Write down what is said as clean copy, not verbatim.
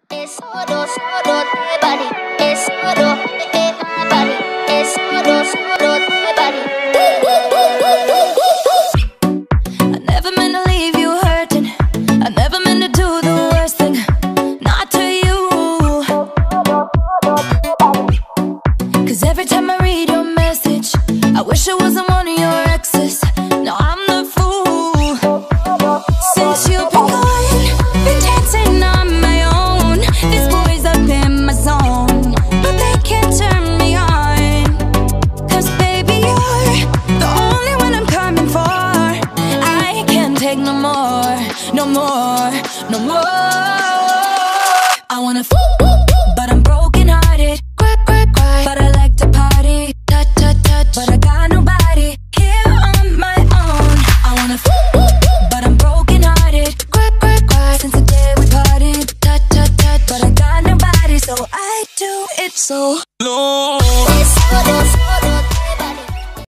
Es solo, solo de body. Es solo de body. Es solo, solo de body. I never meant to leave you hurting. I never meant to do the worst thing. Not to you. 'Cause every time I read your message, I wish I wasn't one of your exes. No, I'm the fool. Since you've been gone, been dancing on my own. This boy's up in my zone, but they can't turn me on. 'Cause baby, you're the only one I'm coming for. I can't take no more, no more, no more. I wanna but I'm broken hearted. Cry, cry, cry, but I like to party. Touch, touch, touch, but I got nobody here on my own. I wanna but I'm broken hearted. Cry, cry, cry, since the day we parted. Touch, touch, touch, but I got nobody, so I do it so low.